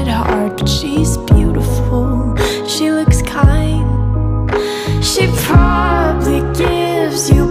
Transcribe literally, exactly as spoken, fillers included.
hard, but she's beautiful. She looks kind. She probably gives you